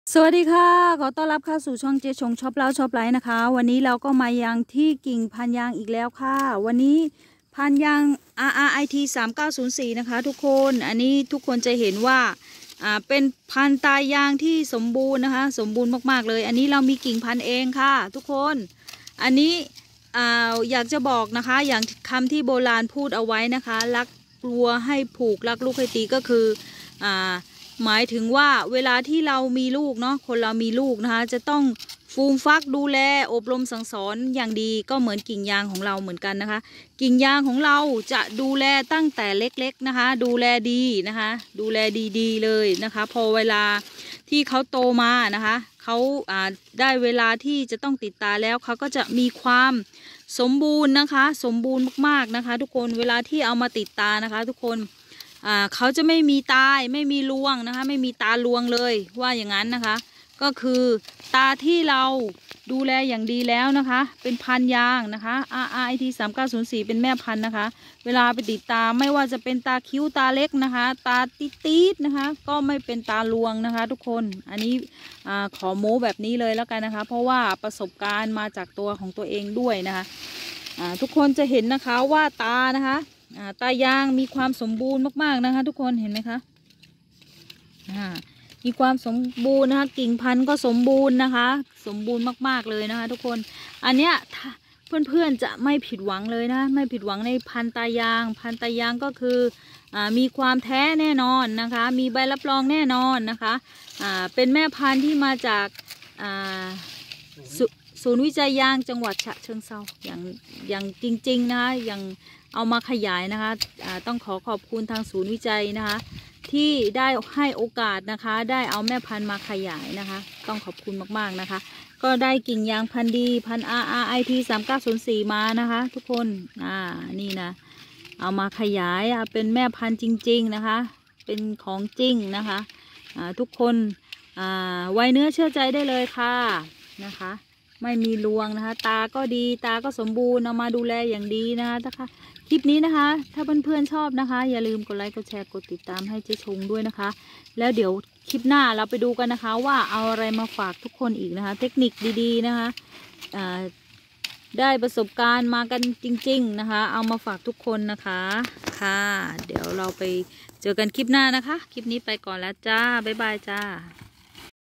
สวัสดีค่ะขอต้อนรับเข้าสู่ช่องเจชงช็อปเล้าช็อปไลฟ์นะคะวันนี้เราก็มายังที่กิ่งพันยางอีกแล้วค่ะวันนี้พันยาง RRIT 3904นะคะทุกคนอันนี้ทุกคนจะเห็นว่าเป็นพันตายางที่สมบูรณ์นะคะสมบูรณ์มากๆเลยอันนี้เรามีกิ่งพันเองค่ะทุกคนอันนี้อยากจะบอกนะคะอย่างคำที่โบราณพูดเอาไว้นะคะรักวัวให้ผูกรักลูกให้ตีก็คือหมายถึงว่าเวลาที่เรามีลูกเนาะคนเรามีลูกนะคะจะต้องฟูมฟักดูแลอบรมสั่งสอนอย่างดีก็เหมือนกิ่งยางของเราเหมือนกันนะคะกิ่งยางของเราจะดูแลตั้งแต่เล็กๆนะคะดูแลดีนะคะดูแลดีๆเลยนะคะพอเวลาที่เขาโตมานะคะเขาได้เวลาที่จะต้องติดตาแล้วเขาก็จะมีความสมบูรณ์นะคะสมบูรณ์มากๆนะคะทุกคนเวลาที่เอามาติดตานะคะทุกคนเขาจะไม่มีตายไม่มีรวงนะคะไม่มีตาลวงเลยว่าอย่างนั้นนะคะก็คือตาที่เราดูแลอย่างดีแล้วนะคะเป็นพันยางนะคะ RRIT 3904เป็นแม่พันธุ์นะคะเวลาไปติดตาไม่ว่าจะเป็นตาคิ้วตาเล็กนะคะตาตีดๆนะคะก็ไม่เป็นตาลวงนะคะทุกคนอันนี้ขอโม้แบบนี้เลยแล้วกันนะคะเพราะว่าประสบการณ์มาจากตัวของตัวเองด้วยนะคะทุกคนจะเห็นนะคะว่าตานะคะตายางมีความสมบูรณ์มากๆนะคะทุกคนเห็นไหมคะมีความสมบูรณ์นะคะกิ่งพันธุ์ก็สมบูรณ์นะคะสมบูรณ์มากๆเลยนะคะทุกคนอันเนี้ยเพื่อนๆจะไม่ผิดหวังเลยนะไม่ผิดหวังในพันธุ์ตายางพันธุ์ตายางก็คือมีความแท้แน่นอนนะคะมีใบรับรองแน่นอนนะคะเป็นแม่พันธุ์ที่มาจากศูนย์วิจัยยางจังหวัดฉะเชิงเทราอย่างจริงๆนะคะอย่างเอามาขยายนะคะต้องขอบคุณทางศูนย์วิจัยนะคะที่ได้ให้โอกาสนะคะได้เอาแม่พันธุ์มาขยายนะคะต้องขอบคุณมากๆนะคะก็ได้กิ่งยางพันธุ์ดีพันธุ์ RRIT 3904มานะคะทุกคนนี่นะเอามาขยายเป็นแม่พันธุ์จริงๆนะคะเป็นของจริงนะคะทุกคนไว้เนื้อเชื่อใจได้เลยค่ะนะคะไม่มีรวงนะคะตาก็ดีตาก็สมบูรณ์เอามาดูแลอย่างดีนะคะคลิปนี้นะคะถ้าเพื่อนๆชอบนะคะอย่าลืมกดไลค์กดแชร์กดติดตามให้เจ๊ชงด้วยนะคะแล้วเดี๋ยวคลิปหน้าเราไปดูกันนะคะว่าเอาอะไรมาฝากทุกคนอีกนะคะเทคนิคดีๆนะคะได้ประสบการณ์มากันจริงๆนะคะเอามาฝากทุกคนนะคะค่ะเดี๋ยวเราไปเจอกันคลิปหน้านะคะคลิปนี้ไปก่อนแล้วจ้าบ๊ายบายจ้า